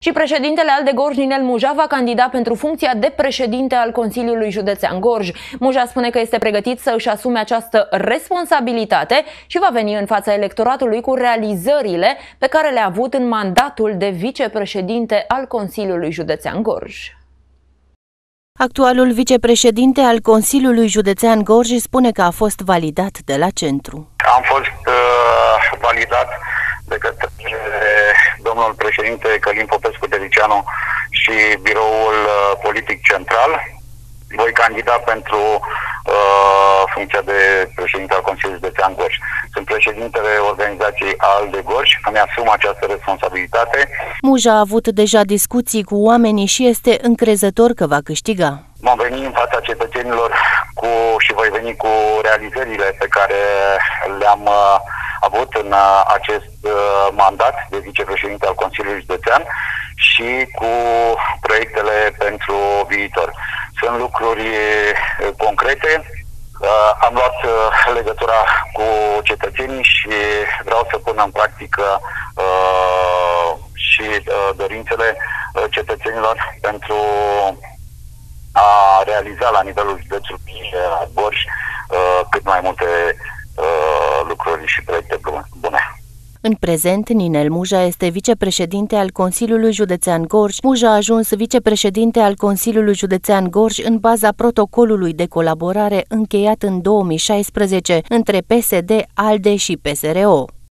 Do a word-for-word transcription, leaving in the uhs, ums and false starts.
Și președintele ALDE Gorj, Ninel Muja, va candida pentru funcția de președinte al Consiliului Județean Gorj. Muja spune că este pregătit să își asume această responsabilitate și va veni în fața electoratului cu realizările pe care le-a avut în mandatul de vicepreședinte al Consiliului Județean Gorj. Actualul vicepreședinte al Consiliului Județean Gorj spune că a fost validat de la centru. Am fost uh, validat de către domnul președinte Călin Popescu-Delicianu și biroul uh, politic central. Voi candida pentru uh, funcția de președinte al Consiliului Județean Gorj. Sunt președintele organizației ALDE Gorj, îmi asum această responsabilitate. Muja a avut deja discuții cu oamenii și este încrezător că va câștiga. Vom veni în fața cetățenilor cu, și voi veni cu realizările pe care le-am uh, avut în uh, acest uh, mandat de vicepreședinte al Consiliului Județean și cu proiectele pentru viitor. Sunt lucruri uh, concrete. Uh, am luat uh, legătura cu cetățenii și vreau să pun în practică uh, și uh, dorințele uh, cetățenilor pentru a realiza la nivelul județului Gorj uh, cât mai multe uh, lucruri și proiecte bune. În prezent, Ninel Muja este vicepreședinte al Consiliului Județean Gorj. Muja a ajuns vicepreședinte al Consiliului Județean Gorj în baza protocolului de colaborare încheiat în două mii șaisprezece între P S D, ALDE și P S R O.